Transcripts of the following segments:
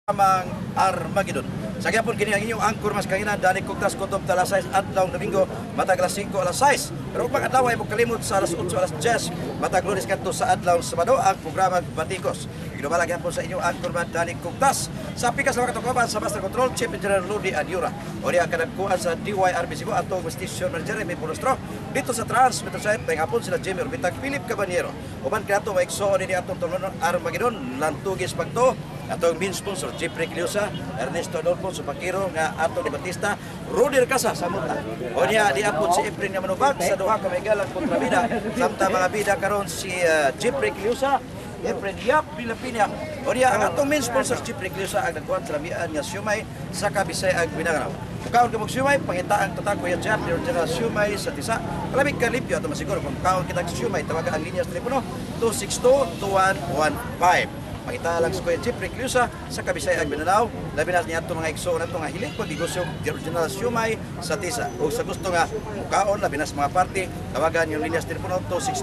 Mang Armageddon. Sa gyapon kini ang inyong angkor mas kanginan Dani Kugtas kutob ta alas 6 adlaw Domingo matag alas 5 alas 6. Pero ug adlaw ay mo kalimot sa alas 8 alas 10 matag Lunes kadto sa adlaw Sabado ang programa Batikos. Ginubala gyapon sa inyong angkor man Dani Kugtas sa pikas sa katukaban sa Master Control Chief Engineer Ludi Adiura. Ori ang kadagkuan sa DYRB Cebu atong Station Manager Jeremy Polostro dito sa Transmitter site tayong hapon sila Jimmy Orbitag Philip Cabanyero. Uban kanato maigsoon ni atong tulunon Armageddon lantugis pagto atong main sponsor Jeffrey Cliosa, Ernesto Adolfo Supakiro nga atong ni Batista, Rudy Casa sa Muta. O niya diapon si Efren nga manubag sa duha ka maigalang kontrabida samtang mga bida karon si Jeffrey Cliosa, Efren Yap Pilipina. O niya ang atong main sponsor Jeffrey Cliosa ang nagkuhan sa lamian nga siumay sa Kabisay ag Mindanao. Kaon ka mong siumay, pangita ang tatako yan dyan, meron dyan na siumay sa tisa. Malamig ka limpyo, ito masiguro kung kaon kita siumay, tawagan ang linya sa telepono 262-2115. Pangita lang sa Kuya Jeffrey Cliosa sa Kabisay ag Mindanao. Labi na niya ito mga igsoon na ito nga hilig pag-negosyo di original siumay sa tisa. O sa gusto nga mukaon, labi na sa mga party, tawagan yung linya sa telepono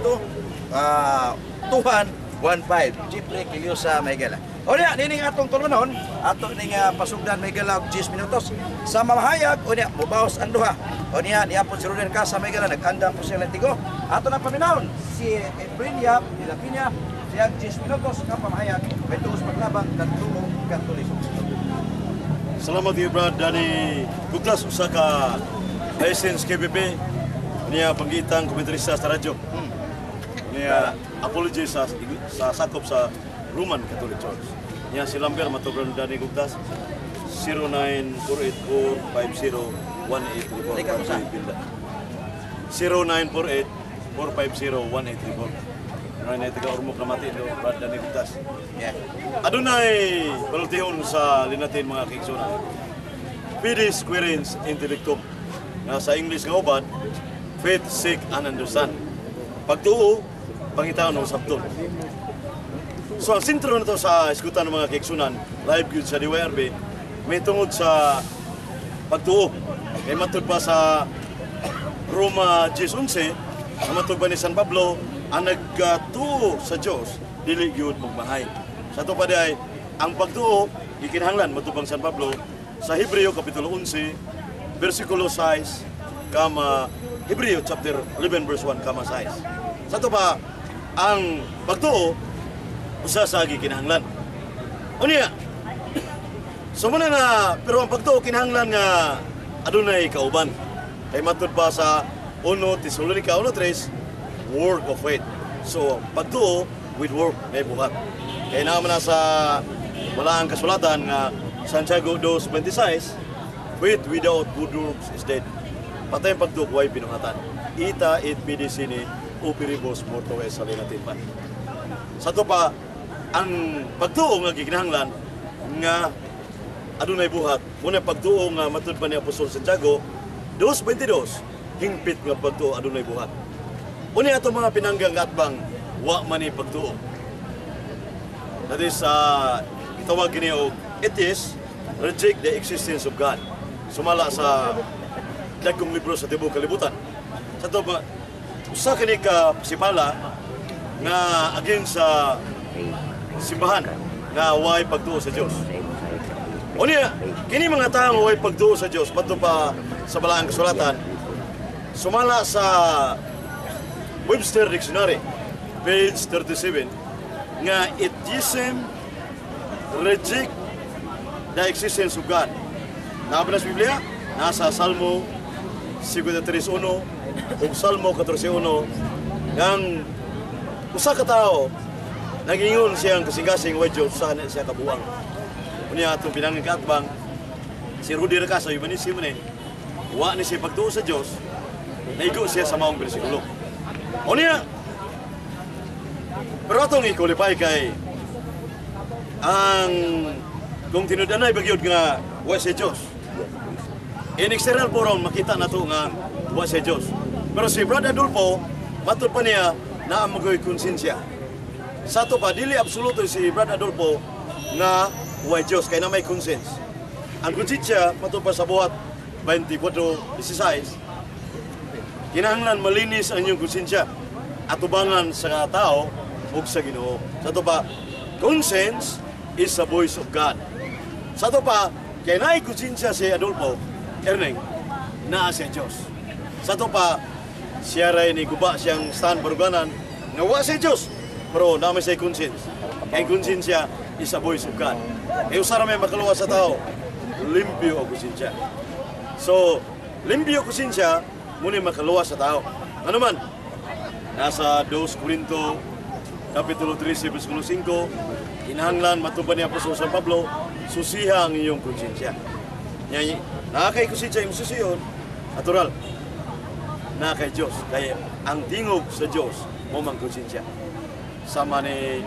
262-2115. Jeffrey Cliosa Maygala. O niya, nining atong tulunon, ato ning pasugdan Maygala og 10 minutos. Sa mamahayag, o niya, mubaos ang duha. O niya, niyapon si Rudy Casa Maygala, nag-andam po siya latigo. Ato na paminahon, si Efren Yap Pilipina, siyang 10 minutos na pamahayag, may tuos paglabang dan tumong katuliso. Salamat iyo Brad Dani Kugtas usa ka license KBP niya panggitang komentarista sa radyo. Niya apology sa sakop sa Roman Catholic Church. Niya si Lamber matubran Dani Kugtas 0948-450-1834. 0948-450-1834. Ngayon ay taga-urmok na mati do Brad Dani Kugtas. Adunay balutihon sa linatin mga kigsunan. Fides querens intellectum. Na sa English nga ubad, faith, seek, and understand. Pagtuo, pangitaon o sabton. So ang sentro nito sa iskutan ng mga kigsunan, live yun sa DYRB, may tungod sa pagtuo. May matod pa sa Roma 10:11, ang matod pa ni San Pablo, ang nagtuo sa Diyos, dili gyud magmahay. Sa ito pa ay, ang pagtuo, ikinahanglan, matubang San Pablo, sa Hebreo Kapitulo 11, versikulo 6, kama, Hebreo chapter 11, verse 1, kama 6. Sa ito pa, ang pagtuo, usa sa gikinahanglan. O niya, so muna nga, pero ang pagtuo, kinahanglan nga, adunay kauban. Kay matod pa sa 1 Tesalonica 1:3, work of faith. So, pagtuo with work may buhat. Kaya naman na sa wala ang kasulatan nga Santiago 2:26, faith without good works is dead. Patay ang pagtuo ay pinuhatan. Ita it medicine opiribus morto es salinatin pa. Sa ito pa, ang pagtuo nga gikinahanglan nga adunay buhat. Muna pagtuo nga matud pa ni Apostol Santiago 2:22, hingpit nga pagtuo adunay buhat. Una ito mga pinanggang atbang wa man ni pagtuo. That is, itawag gini o atheist, reject the existence of God. Sumala sa dagkong libro sa tibok kalibutan. Sa ito ba, usa kini ka sipala nga against sa simbahan na way pagtuo sa Diyos. Una, kini mga taong way pagtuo sa Diyos, pato pa sa balaang kasulatan, sumala sa Webster Dictionary, page 37, nga atheism reject the existence of God. Nakapin sa Biblia, nasa Salmo 53:1 o Salmo 14:1, ng usa ka tao, nagingon siyang kasing-kasing way Diyos, saan siya kabuang. Unya itong pinanggang katbang, si Rudy Casa, humanism ni, wa ni siya pagtuo sa Diyos, naigo siya sa maong bersikulo. O niya, pero itong i-qualify kay ang kung tinudanay bagyod nga wa si Diyos. In external forum, makita na ito nga wa si Diyos. Pero si Brad Adolfo, matod pa niya na ang magoy konsensya. Sa ito pa, dili absoluto si Brad Adolfo nga wa Diyos, kaya na may konsens. Ang konsensya, matod pa sa buhat 24:16, kinahanglan malinis ang inyong konsensya at tubangan sa tao o sa Ginoo. Sa ito pa, conscience is the voice of God. Sa to pa, kay naay konsensya si Adolfo Erneng na si Diyos. Sa to pa, siya rin ni guba siyang stand baruganan nga wa si Diyos. Pero namin siya konsens. Kay konsensya is a voice of God. Kaya usara may makaluwa sa tao, limpyo o konsensya. So, limpyo o konsensya, muna makaluwa sa tao. Ano man, nasa 2 Corinto, Kapitulo 13, versículo 5, kinahanglan matuban ni Apostol San Pablo, susiha ang iyong konsensya. Nakakay konsensya yung susiyon, natural. Nakakay Diyos. Kaya ang tingog sa Diyos, mo mang konsensya. Sama ni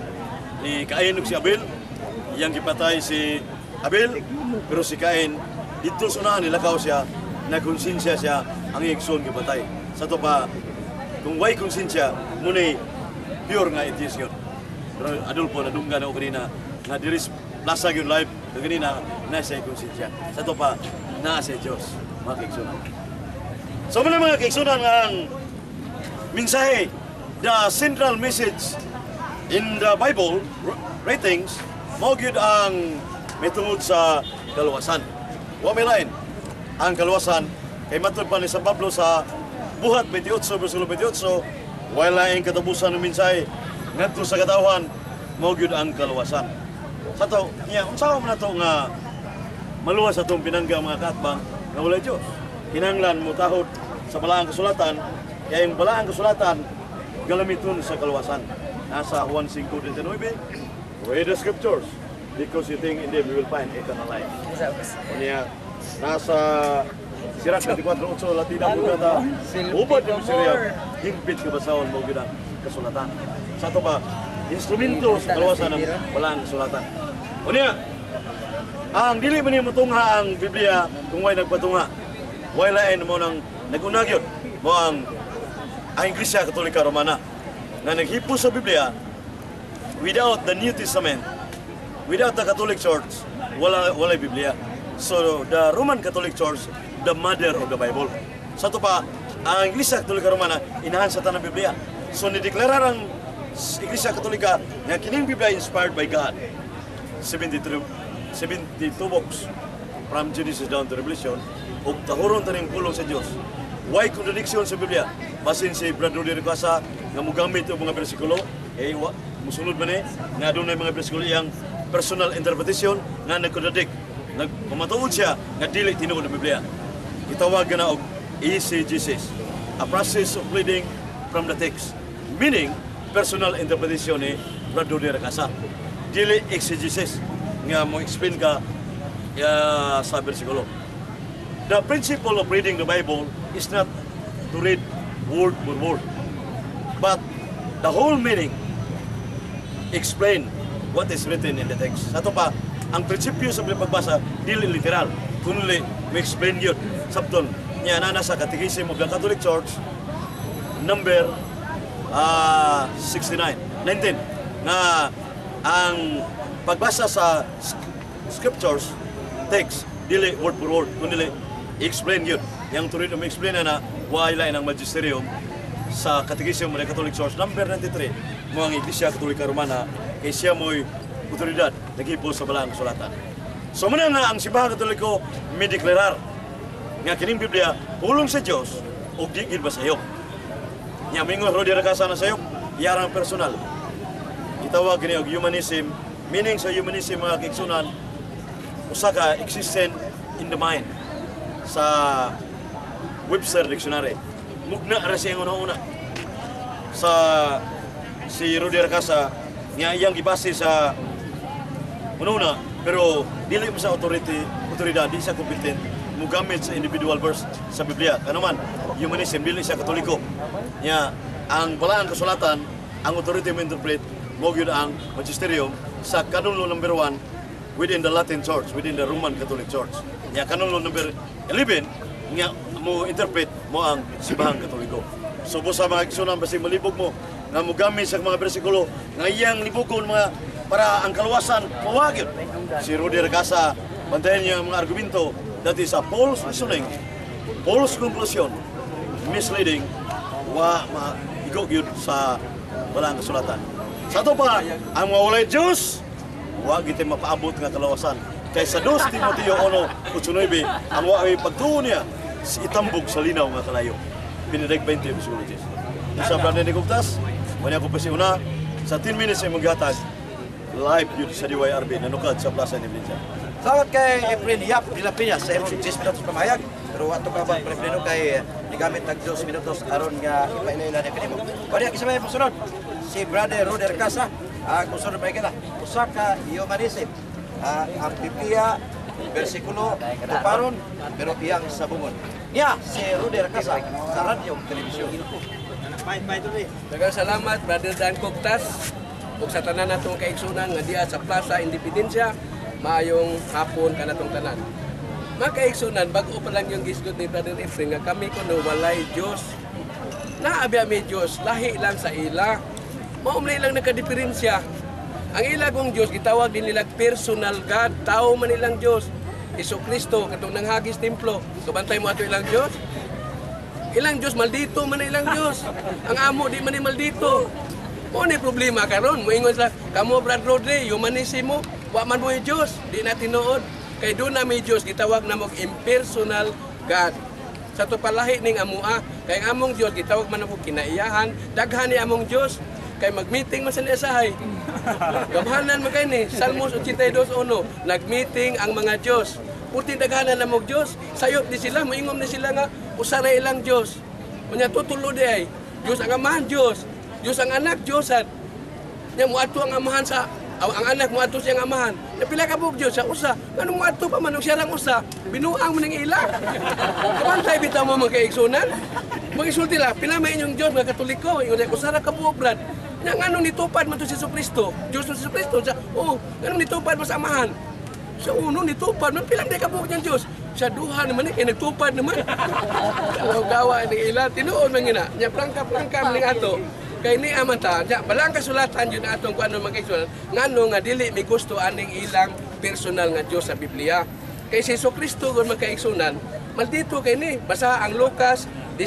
Cain ug si Abel, iyang gipatay si Abel, pero si Cain, dito sa unahan nilakaw siya, nagkonsensya siya, ang igsoon gipatay. Sa to pa, kung way konsensya, muna pure nga itis yun. Pero Adolfo, nadunggan ako kanina, na diris lasag yung life, kanina, nasa konsensya. Sa to pa, nasa Diyos, mga kaigsunan. So muna mga kaigsunan ang mensahe, the central message in the Bible writings, mao gyud ang mitungod sa kaluwasan. Wa may lain ang kaluwasan kay matud pa ni San Pablo sa Buhat 28 bersikulo 28, wala ang katapusan ng mensahe ngadto sa katawhan, mao gyud ang kaluwasan. Sa to, unsa man nato nga maluwas sa atong pinangga mga kaatbang nga wala Dios. Kinahanglan mo tahod sa balaang kasulatan, kaya yung balaang kasulatan galamiton sa kaluwasan. Nasa Juan 5:29, read the scriptures because you think in them you will find eternal life. Unya nasa Sirach 34:8 Latina Vulgata, ubod yung Syria, himpit kabasahon mo gid ang kasulatan. Sa to ba, instrumento sa kaluwasan ng balaang kasulatan. Unya, ang dili man ni matungha ang Biblia kung way nagpatungha. Way lain mo nang nagunag yun mo ang Iglesia Katolika Romana na naghipo sa Biblia. Without the New Testament, without the Catholic Church, wala Biblia. So the Roman Catholic Church, the mother of the Bible. Sa to pa, ang Iglesia Katolika Romana inahan sa tanang Biblia. So nideklara ang Iglesia Katolika nga kining Biblia inspired by God. 72 books from Genesis down to Revelation, ug tahuron taning pulong sa Dios. Why contradiction sa Biblia? Basin si Brother Rodrigo Casa nga mogamit og mga bersikulo, musunod man nga adunay mga bersikulo iyang personal interpretation nga nagkontradict. Nagpamatuod siya nga dili tinuod ang Biblia. Itawag na og exegesis, a process of reading from the text. Meaning, personal interpretation ni Brother Rodrigo Casa. Dili exegesis nga mo explain ka sa bersikulo. The principle of reading the Bible is not to read word for word, but the whole meaning, explain what is written in the text. Sa to pa, ang prinsipyo sa pagbasa, dili literal, kundi may explain yun. Sabton, niya na nasa Catechism of the Catholic Church, number 19, na ang pagbasa sa scriptures, text, dili word for word, kundi i-explain yun. Yang tuloy na ma-explain na wala ng magisterium sa Catechism ng Catholic Church, number 93, mo ang Iglesia Katolika Romana, kay siya mo'y otoridad, naghipo sa balaang kasulatan. So muna na ang Simbahan Katoliko may deklarar nga kining Biblia, pulong sa Diyos, o digid ba sayok. Nga mingon Rodrigo Casa na sayok, iyarang personal. Itawag ni og humanism, meaning sa humanism mga kaigsunan, usa ka existent in the mind. Sa Webster Dictionary, mugna ra siya una-una sa si Rodrigo Casa nga iyang gibase sa una-una, pero dili mo sa otoridad, di sa competent mugamit sa individual verse sa Biblia. Ano man, humanism, dili siya Katoliko. Nya ang balaang kasulatan, ang authority mo interpret, mo gyud ang magisterium sa Canon number 1 within the Latin Church, within the Roman Catholic Church. Nya Canon number 11 nga mo interpret mo ang Simbahang Katoliko. So sa mga kisunan basi malibog mo nga mogamit sa mga bersikulo nga iyang libugon mga para ang kaluwasan mawagid. Si Rodrigo Casa bantayan niya ang mga argumento that is a false reasoning, false conclusion, misleading, wa maigo gyud sa balaang kasulatan. Sa to pa, ang mga walay Diyos, wa gid mapaabot nga kaluwasan Kay sa 2 Timoteo 1:8, ang waay pagtuon niya itambog sa linaw nga kalayo. Pinidag 20 versikulo 10. Sa Brother Nicoctas, wala ko pa si una, sa 10 minutes ay maghatag live yun sa DYRB nanukad sa Plaza ni Blinsa. Salamat kay Efren Yap Pilipinas sa imong 10 minutos pamahayag. Pero ato ka ba Efren kay nigamit tag 2 minutos aron nga ipailaylan ni kanimo. Pwede kisabay mo sunod si Brother Roder Casa. Kung sunod pa ikala, usa ka humanism. Ang Biblia bersikulo tuparon pero iyang sabungon. Niya si Roder Casa sa radyo telebisyon. Daghang salamat Brother Dan Coctas ug sa tanan natong kaigsunan nga diha sa Plaza Independencia. Maayong hapon kanatong tanan. Mga kaigsunan, bago pa lang yung gisgot ni Brother Efren nga kami kuno walay Dios. Naabi ami Dios, lahi lang sa ila. Maumlay lang nagkadiferensya. Ang ila kong Dios gitawag din nila personal God, tao man ilang Dios. Hesus Kristo katong nanghagis templo. Kabantay mo ato ilang Dios? Ilang Diyos, maldito man ilang Diyos. Ang amo, di man maldito. Mo ni problema karon, moingon sa kamo Brad Rodri, humanism mo, wa man mo Diyos, di na tinuod. Kay doon na may Diyos, gitawag na mong impersonal God. Sa to palahi ning amua, kay ang among Diyos, gitawag man ako kinaiyahan, daghan ni among Diyos, kay mag-meeting man sa niasahay. Gamhanan man kay ni, Salmos 82:1, nag-meeting ang mga Diyos. Puti daghanan na mong Diyos, sayop di sila, moingom ni sila nga, usa na ilang Diyos. Unya tutulo di ay, Diyos ang amahan Diyos, Diyos ang anak Diyosan. Nya moadto ang amahan sa ang anak moadto siyang amahan. Napila ka buok Dios sa usa. Nganong moadto pa man og siya lang usa? Binuang man ning ila. Kabantay bitaw mo mga kaigsunan. Magisulti la pila may inyong Dios nga Katoliko, ingon ko sara ka buok brad. Nya nganong nitupad man to si Hesus Kristo? Dios si Hesus Kristo sa nganong nitupad mo sa amahan? Sa uno nitupad man pilang day ka buok niyang Dios. Sa duha naman kay nagtupad naman. Gawa ni ila tinuod man gina. Nya prangka ning ato. Kay ni amanta, balang kasulatan yun atong kung ano magkaigsunan, ngano nga dili may gusto aning ilang personal nga Dios sa Biblia. Kay si Hesus Kristo kung magkaigsunan, maldito kay ni, basa ang Lucas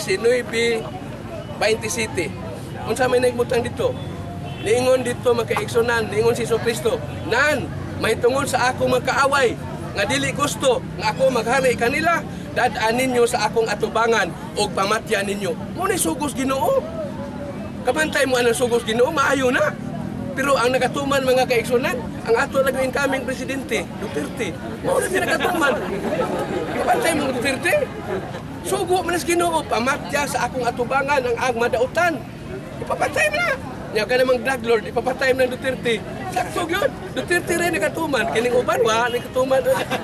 19:27. Unsa may nagmutang dito? Niingon dito magkaigsunan, niingon si Hesus Kristo, nan, may tungod sa akong magkaaway, nga dili gusto, nga ako maghari kanila, dadaan ninyo sa akong atubangan, o pamatyan ninyo. Muna sugos Ginoo. Kabantay mo anong sugos Ginoo, maayo na. Pero ang nakatuman mga kaigsunan, ang ato lang incoming presidente, Duterte. Mao na nakatuman. Kabantay mo Duterte. Sugo man sa Ginoo, pamatya sa akong atubangan ang agmadautan. Ipapatay mo na. Nya ka namang drug lord, ipapatay mo ng Duterte. Sakto yun. Duterte rin nakatuman. Kining uban, nakatuman.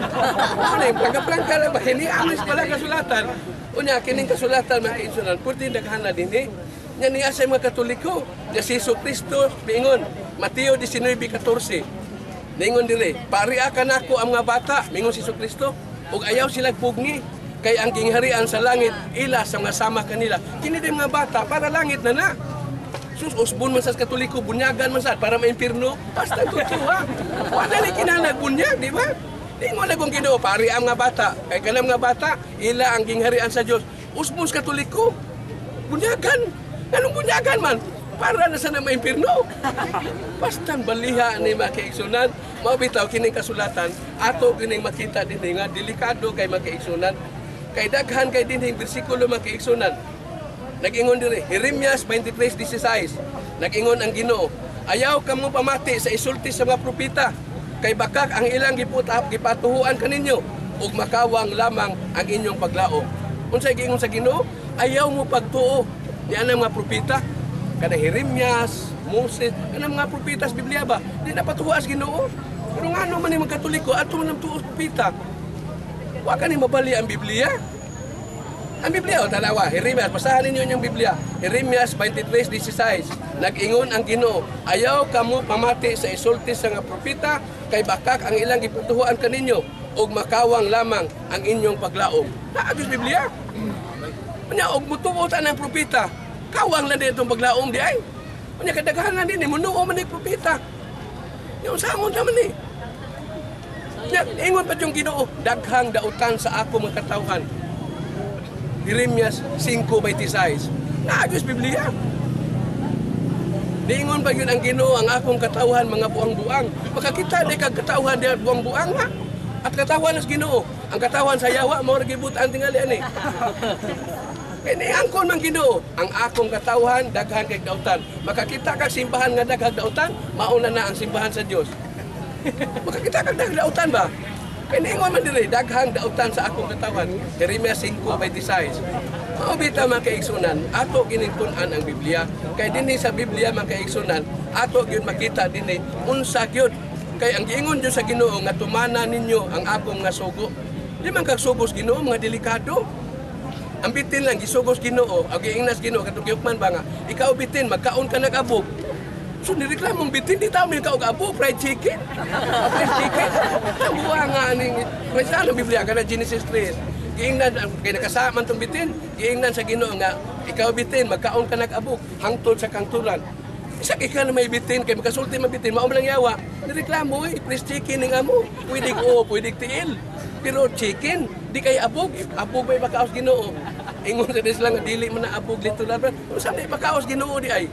Ano yung plangka-plangka lang ba? Hiniamis pala kasulatan. Unya, kining kasulatan mga kaigsunan, pwede naghana din Nya niya sa mga Katoliko, niya si Hesus Kristo, mingon, Mateo 19:14. Ningon dire, pariakan ako ang mga bata, mingon si Hesus Kristo, ug ayaw sila pugni, kay ang gingharian sa langit, ila sa mga sama kanila. Kini din mga bata, para langit na. Sus, usbon man sa Katoliko, bunyagan man sa, para maimpirno, basta tutuwa. Wala na kinanagbunyag, di ba? Ningon na kung Ginoo, pari ang mga bata, kay kanang mga bata, ila ang gingharian sa Dios. Usbon sa Katoliko, bunyagan. Anong bunyagan man? Para na sana maimpirno. Bastang baliha ni mga kaigsunan, mabitaw kining kasulatan, ato kining makita din nga delikado kay mga kaigsunan. Kay daghan kay dinhing bersikulo mga kaigsunan. Nag-ingon dire, Jeremias 23:16. Nag-ingon ang Ginoo, ayaw kamo pamati sa isulti sa mga propeta, kay bakak ang ilang gipatuhuan kaninyo, ug makawang lamang ang inyong paglaom. Unsay giingon sa Ginoo? Ayaw mo pagtuo yan ang mga propeta, kada Jeremias, Moses, kanang mga propeta sa Biblia ba? Di na patuhuas Ginoo. Pero nga ano man yung mga Katoliko, ato man ang tuos propeta. Wa ka ni mabali ang Biblia. Ang Biblia, tanawa, Jeremias, basahan ninyo yung Biblia. Jeremias 23:16. Nag-ingon ang Ginoo, ayaw kamo pamati sa isulti sa mga propeta, kay bakak ang ilang giputuhuan kaninyo, ug makawang lamang ang inyong paglaom. Naagos Biblia. Nya og mutuotan ang propeta, kawang lang din itong paglaom di ay. Nya kadaghanan din munuo man ni propeta. Yung sangon naman ni. Nya ingon pa yung Ginoo, daghang dautan sa ako mga katawhan. Jeremias 5:26. Naagos Biblia. Diingon pa yun ang Ginoo, ang akong katawhan mga buang-buang. Makakita di kag katawhan di buang-buang ha. At katawan nas Ginoo. Ang katawan sa yawa mo gibutan tingali ani. Kini angkon man Ginoo, ang akong katawan daghan kay dautan. Makakita ka simbahan nga daghang dautan, mauna na ang simbahan sa Dios. Makakita ka daghang dautan ba? Kini ingon man diri daghang dautan sa akong katawan. Jeremias 5:26. Mao bitaw mga kaigsunan, ato ginintun-an ang Biblia. Kay dinhi sa Biblia mga kaigsunan, ato gyud makita dinhi unsa gyud kay ang giingon Dios sa Ginoo nga tumana ninyo ang akong nga sugo. Di man kag sugos Ginoo mga delikado. Ang bitin lang gisugos Ginoo, ang giingnas Ginoo katong giukman ba nga, ikaw bitin magkaon ka nag-abog. So nireklamong bitin di taw ni ka og abog fried chicken. Fried chicken. Buwa nga ning sa Biblia kana Genesis 3. Giingnan kay nakasaman tong bitin, giingnan sa Ginoo nga ikaw bitin magkaon ka nag-abog hangtod sa kangturan. Isa ka na may bitin, kay makasulti mabitin, mao lang yawa. Nireklamo, please chicken ng amo. Pwede ko, pwede tiil. Pero chicken, di kay abog. Abog may makaos Ginoo. Ingon sa lang, dili man na abog dito laban. Saan di makaos Ginoo di ay?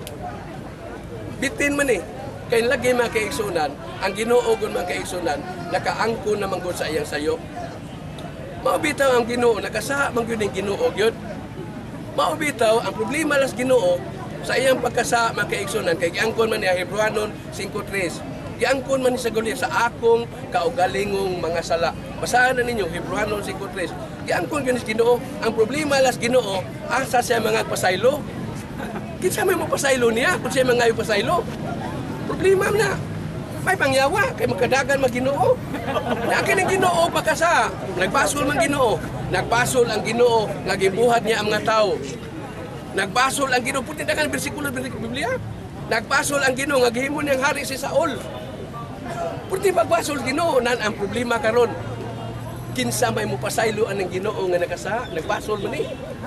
Bitin man eh. Kay lagi mga kaigsunan, ang Ginoo gon mga kaigsunan, nakaangko naman gud sa iyang sayo. Mao bitaw ang Ginoo, nakasaha man gyud ang Ginoo gyud. Mao bitaw ang problema las Ginoo sa iyang pagkasa makaigsunan kay giangkon man niya Hebreanon 5:3. Giangkon man ni sa guli sa akong kaugalingong mga sala. Basahan na ninyo Hebreanon 5:3. Giangkon gyud ni Ginoo, ang problema las Ginoo asa siya mga pasaylo. Kinsa may mo pasaylo niya kun siya mga pasaylo. Problema na. May pangyawa kay makadagan mag Ginoo. Na kini Ginoo pagkasa, nagbasol man Ginoo. Nagbasol ang Ginoo nga gibuhat niya ang mga tawo. Nagbasol ang Ginoo puti dagan bersikulo sa Biblia. Nagbasol ang Ginoo nga gihimo niyang hari si Saul. Puti pagbasol Ginoo nan ang problema karon. Kinsa may mo pasaylo ang Ginoo nga nakasa, nagbasol man ni.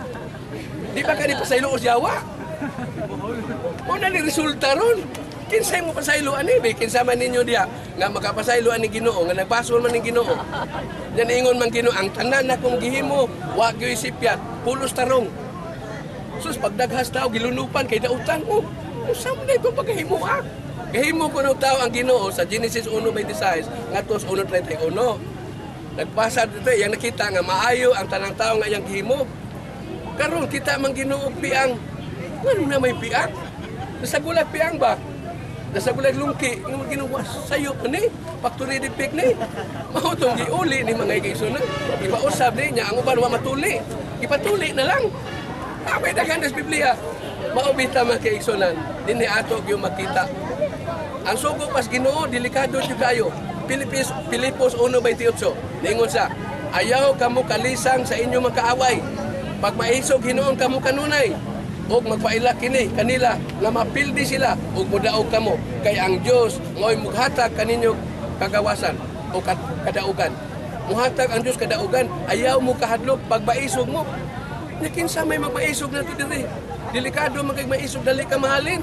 Di ba kani pasaylo o Yawa? Mo na ni resulta ron. Kinsa mo pasaylo ani be kinsa man ninyo diya nga makapasaylo ani Ginoo nga nagbasol man ning Ginoo. Yan ingon man Ginoo ang tanan akong gihimo wa gyud sipyat, pulos tarong. Sus pagdaghas tao gilunupan kay dautan mo. Usa man ko pagahimo ah. Gahimo ko ng tao ang Ginoo sa Genesis 1:26 ngadto sa 1:31. Nagpasa dito yang nakita nga maayo ang tanang tao nga iyang gihimo. Karon kita man Ginoo piang. Ngano na may piang? Nasa gulag piang ba? Nasa gulag lungki, ng Ginoo sayo ni factory defect ni. Mao tong giuli ni mga igsoon. Ipausab ni nya ang uban wa matuli. Ipatuli na lang. Abay daghan sa Biblia. Maubita mga kaigsunan, dinhi ato gyud makita. Ang sugo pas Ginoo delikado jud kayo. Pilipos 1:28. Ningon sa, ayaw kamo kalisang sa inyong mga kaaway. Pag maisog Hinoon kamo kanunay, og magpaila kini kanila nga mapildi sila ug mudaog kamo kay ang Dios ngoy mughatag kaninyo kagawasan o kadaugan. Muhatag ang Dios kadaugan, ayaw mo kahadlok pag maisog mo. Nakinsa may magmaisog na ito diri. Delikado magkag maisog, dali ka mahalin.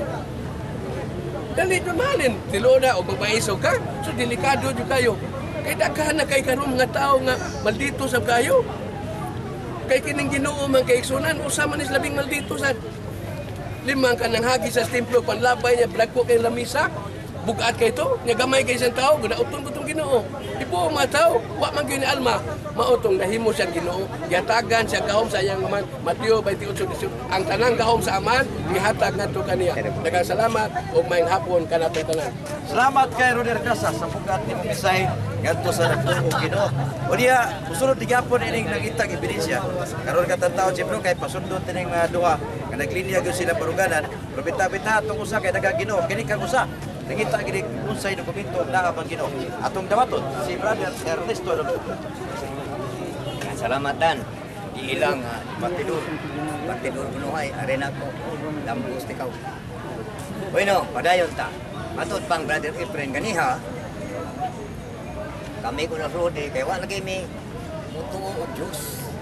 Dali ka mahalin. Tiloda o magmaisog ka, so delikado dyan kayo. Kay daghan na kay karon mga tao nga maldito sa kayo. Kay kining Ginoo man kay igsunan, usama nis labing maldito sa limang kanang hagi sa templo, panlabay niya, blagpo kay lamisa. Bugat kay to, nya gamay kay isang tao, gudauton ko tong Ginoo. Ipo mga tao, wa man gyud ni alma, mautong nahimo siyang Ginoo. Yatagan siya gahom sa iyang aman, Mateo 28:18. Ang tanang gahom sa aman, gihatag ngadto kaniya. Daghang salamat ug maayong hapon kanatong tanan. Salamat kay Roder Casa sa bugat ni mong mensahe ngadto sa nagtuo Ginoo. O diya, susunod di gyapon ining nangitag ebidensya. Karon katang tawo siyempre kay pasundot ining mga duha nga naglinya gyud sila paruganan, pero bita-bita atong usa kay daghang Ginoo, kini kang usa. Nangita gid unsay dokumento naa pang Ginoo. Atong dawaton si Brother Ernesto. Salamatan ilang batidor kunuhay arena ko lambos tikaw. Bueno, padayon ta. Matod pang Brother Efren ganiha. Kami ko na rode kay wa lagi mi mutuo og Dios.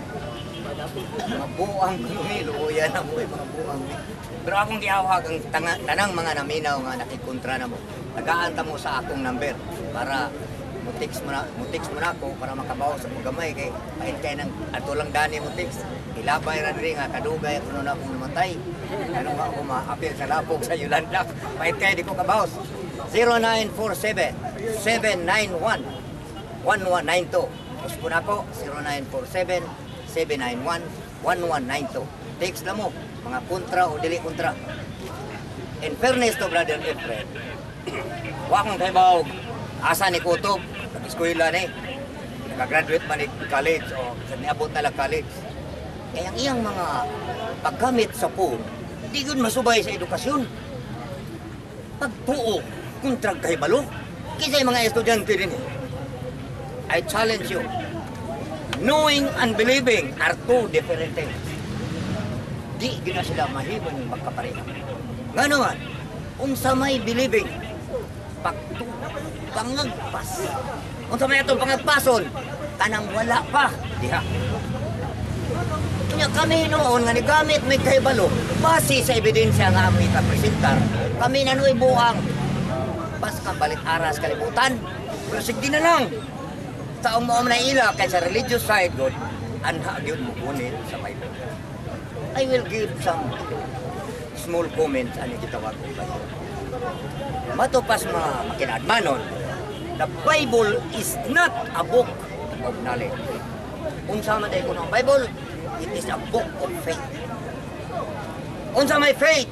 Mabuang kumilo yan ang mga buang. Pero akong giawhag ang tanang mga naminaw nga nakikontra na mo. Nagaanta mo sa akong number para mo-text mo na ako para makabaw sa paggamay kay pain kay nang ato lang dani mo text. Ilabay ra diri nga kadugay kuno na akong namatay. Ano nga ako maapil sa lapog sa Yolanda. Pain kay di ko kabaw. 0947 791 1192. Puspon ako 0947-791-1192. Text na mo, mga kontra o dili kontra. In fairness to Brother Efren, wa akong kaibaw asa ni Kutob, nag-eskwela ni, nakagraduate man ni college o niabot na lang college. Kaya ang iyang mga paggamit sa phone, di yun masubay sa edukasyon. Pagtuo, kontrag kahibalo, kisa yung mga estudyante rin. I challenge you, knowing and believing are two different things. Di gina sila mahimong magkapareha. Nga naman, kung sa may believing, pangagpas. Kung sa may itong pangagpason, kanang wala pa, diha. Kanya kami noon nga nigamit may kahibalo, base sa ebidensya nga amoy kapresentar, kami nanoy buang. Pas ka balik aras kalibutan, pero sigdi na lang. Taong mo na ila kay sa religious side, God, anha yun mo kunin sa Bible. I will give some small comments ano gitawag ko ba. Matupas mga makinadmanon, the Bible is not a book of knowledge. Unsa man day ko ng Bible, it is a book of faith. Unsa may faith?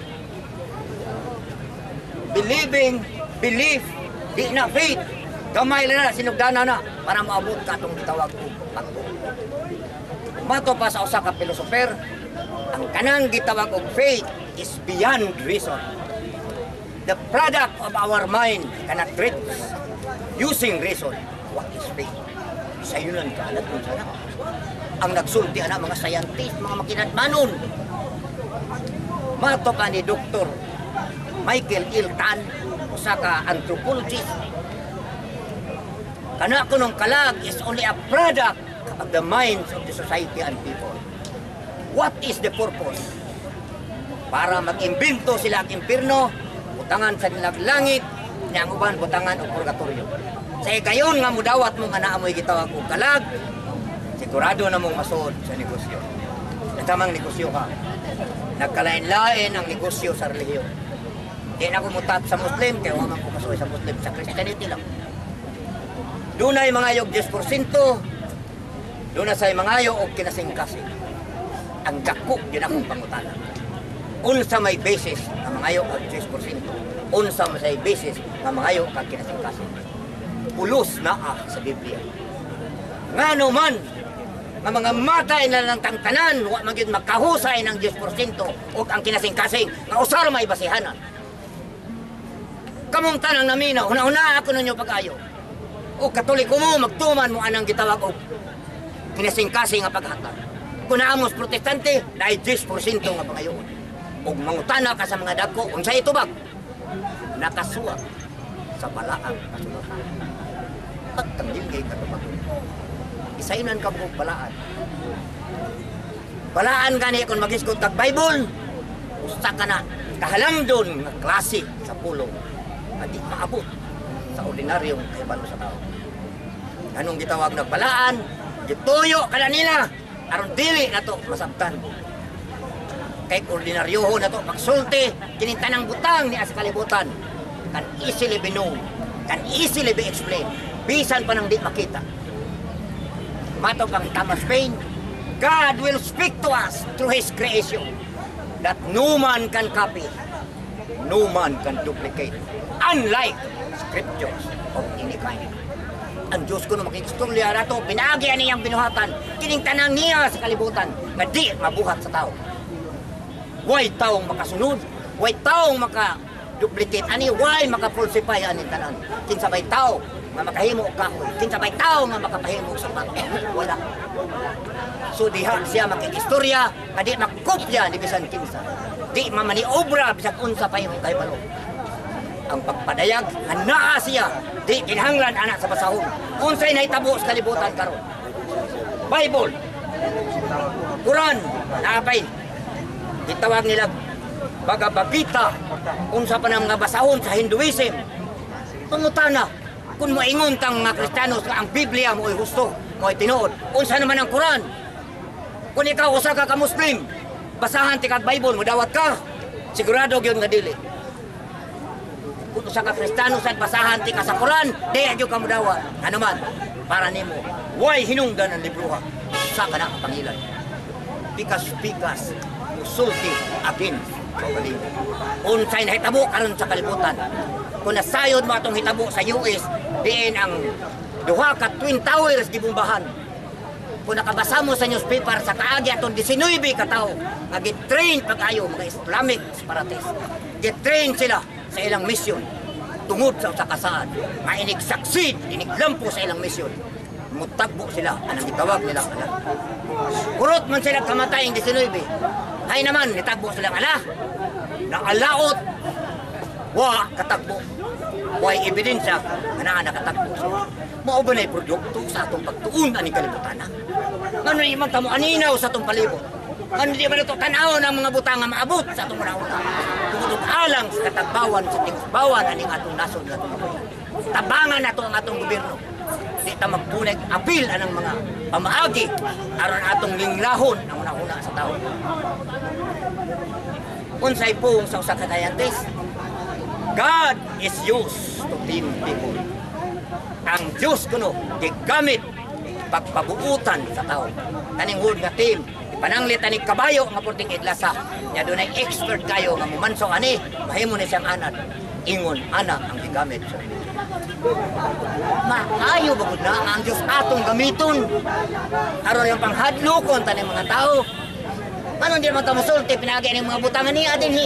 Believing, belief, di na faith. Gamay na sinugdanan na para maabot ka itong gitawag ko pagtuo. Matupas sa usa ka pilosofer, ang kanang gitawag og faith is beyond reason. The product of our mind cannot reach using reason. What is faith? Sayunan ka alat kung sana. Ang nagsulti na mga scientist, mga makinatmanon. Mato pa ni Dr. Michael Iltan, usa ka anthropologist. Kana ko nung kalag is only a product of the minds of the society and people. What is the purpose? Para mag-imbento sila ang impirno, butangan sa nilang langit, niyang uban butangan o purgatorio. Sa gayon nga mudawat mo nga naamoy gitawag og kalag, sigurado na mong masuod sa negosyo. Natamang negosyo ka. Nagkalain-lain ang negosyo sa relihiyon. Di na ko mutat sa Muslim, kaya waman ko masuod sa Muslim, sa Christianity lang. Doon ay mga ayog 10%, doon na say mga ayog o kinasing-kasing. Ang dako, yun akong pangutana. Unsa may basis na mga ayog ang 10%, unsa may basis na mga ayog ang kinasing-kasing. Pulos na sa Biblia. Nga naman, nga mga matay na lang tangtanan, wa maging makahusay ng 10% o ang kinasing-kasing, nga usar may basihanan. Kamong tanang naminaw, una-una ako ninyo pag-ayo. O katoliko mo, magtuman mo anang gitawag o kinasing-kasing nga paghatag. Kung naamos protestante, dahil 10% nga pangayoon. O mangutana ka sa mga dagko, kung sa ito bag, nakasuwa sa balaang kasulatan. Pagtanggigay ka ito isainan ka po balaan. Balaan gani kung mag-iskot kag Bible, usta ka na kahalang doon nga klase sa pulong. Hindi maabot sa ordinaryong kahibalo sa tao. Anong gitawag na balaan, gituyo ka na nila, aron dili na to masabtan. Kay ordinaryoho na to, pagsulti, kinintanang butang ni as kalibutan, can easily be known, can easily be explained, bisan pa nang di makita. Mato kang Thomas Paine, God will speak to us through His creation that no man can copy, no man can duplicate, unlike scriptures of any kind. Ang Diyos ko na makikistorya na ito, pinagyan niyang binuhatan, kiningtanang niya sa kalibutan, na di mabuhat sa tao. Way taong makasunod, way taong maka-duplicate, ani, way maka-falsify anin tanan. Kinsabay tao, nga makahimo og kahoy, kinsabay tao nga makapahimo og sapato. Wala. So diha siya makikistorya, nga di makopya ni bisan kinsa. Di mamaniobra bisan unsa pa yung kahibalo. Ang pagpadayag, naa siya, di kinahanglan anak sa basahon. Unsay nahitabo sa kalibutan karon. Bible, Quran, naapay. Gitawag nila Bhagavad-gita, unsa pa ng mga basahon sa Hinduism. Pangutana, kung moingon tang mga Kristiyanos nga ang Biblia mo ay husto, mo ay tinuod, unsa naman ang Quran? Kung ikaw usa ka Muslim, basahan ti kag Bible, mudawat ka, sigurado gyud nga dili. Kung usa ka Kristiyano sa basahan ti ka sa Quran, di gyud ka mudawat. Ano man? para nimo. Why hinungdan ang libruha sa kana kapangilan. Pikas-pikas, musulti akin sa kalimot. Unsay nahitabo karon sa kalibutan. Kung nasayod mo atong hitabo sa US, diin ang duha ka Twin Towers gibombahan. Kung nakabasa mo sa newspaper sa kaagi atong 19 ka tawo nga gitrain pag-ayo mga Islamic separatist. Gitrain sila sa ilang misyon tungod sa kasaan. Nga inig-succeed, iniglampo sa ilang misyon. Mutagbo sila, anang gitawag nila ala. Kurot man sila kamatay ang 19. Hay naman, nitagbo sila ala. Naalaot, wa katagbo. Way ebidensya nga nakatagbo sila. Mao ba na'y produkto sa atong pagtuon aning kalibutan? Ngano yung magtamo aninaw sa atong palibot? Ngano di ba ito tanaw ng mga butang nga maabot sa atong una-una? Tungod alang sa katagbawan sa tingbawan aning atong nasod nga atong kabayan. Tabangan nato ang atong gobyerno. Di ta magpunay apil anang mga pamaagi aron atong linglahon ang una-una sa tao. Unsay pong sa usa ka dayantes, God is used to tame people. Ang Diyos kuno gigamit pagpabuutan sa tao. Kaning word nga team, pananglit ani kabayo nga purting idlasa. Nya dunay expert kayo nga mumanso ani, mahimo ni siyang anad. Ingon ana ang gigamit sa maayo ba gud na ang Diyos atong gamiton aron yung panghadlokon taning mga tao. Ano di man ta musulti pinagi ning mga butangan niya dinhi.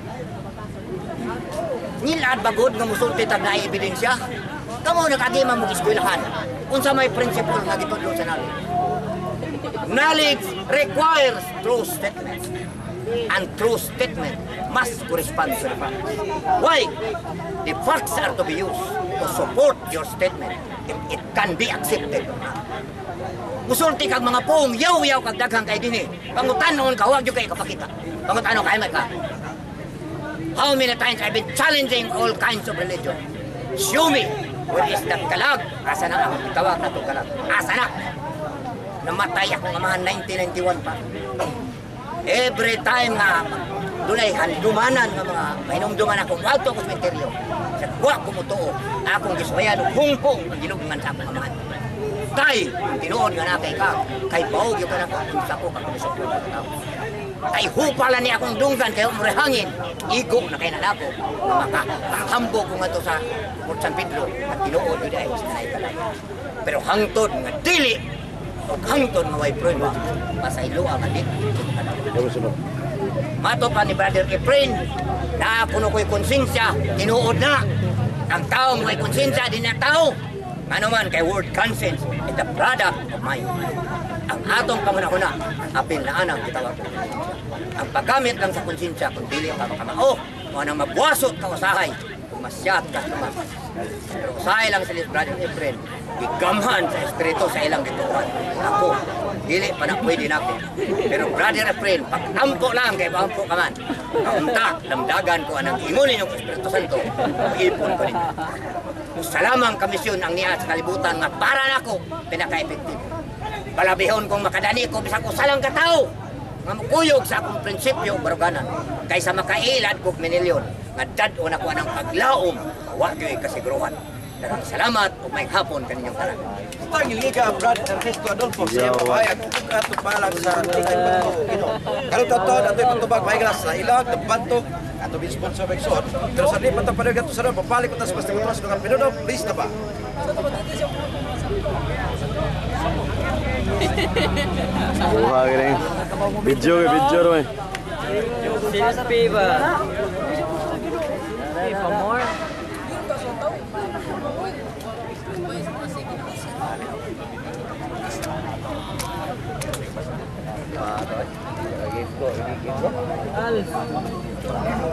Nilad bagod nga musulti tag naay ebidensya. Kamo nagagima mo eskwelahan. Unsa may principle nga gitudlo sa knowledge? Knowledge requires true statement. And true statement must correspond to the facts. Why? The facts are to be used to support your statement if it can be accepted. Musulti kag mga pong yaw-yaw kag daghang kay dinhi. Pangutanon ka wag jud kay kapakita. Pangutanon kay may ka. How many times I've been challenging all kinds of religion. Show me where is that kalag? Asa na ang tawag na itong kalag? Asa na? Namatay akong amahan 1991 pa. Every time nga dunay handumanan nga mga mahinumduman akong walto akong sementeryo. Sa kuwa kumutuo, akong gisuwayan og hungkong ang ginugungan sa akong amahan. Tay, tinuod nga na kay ka, kay paog yung ka na sa ko kakulisok ko ng tao. Kay hupala ni akong dunggan kay umre hangin, igo na kay nalapo. Makahambo ko nga to sa Port San Pedro at tinuod yun ay sa kanay kalay. Pero hangtod nga dili, hangtod nga way prueba, masaylo ang adik. Mato pa ni Brother Efrain, na kuno ko'y konsensya, tinuod na. Ang taong may konsensya, di na tao. Ano man kay word conscience is the product of mind. Ang atong kamunahuna, apil na anang kitawag. Ang paggamit lang sa konsensya, kung dili ka makamao, o nang mabuwasot ka usahay, kung masyat ka naman. Pero usahay lang sa Brother Efrain, igamhan sa espiritu sa ilang gituan. Ako, dili pa na pwede na ako. Pero Brother Efrain, pag-ampo lang kay pag-ampo ka man. Kaunta, damdagan ko anang ingunin yung Espiritu Santo, ipon ko rin. Salamang kamisyon ang niya sa kalibutan nga para nako pinaka-epektibo. Palabihon kong makadani ko bisa ko salang katao nga mukuyog sa akong prinsipyo baruganan kaysa makailad kog minilyon nga dad-o na ko anang paglaom wa gyud kasiguruhan. Daghang salamat ug may hapon kaninyong tanan. Ang Liga Brad Ernesto Adolfo siya pabayag ato palang sa tingay banto ino. Karon taton ato patubag mahiglas sa ilag banto ato bi sponsor Bexon. Pero sa lipat ang panagat sa ron papalik ko tas basta ko sa lugar pinuno please na ba. Buha galing. Video ro eh. Serious paper. For more. Al.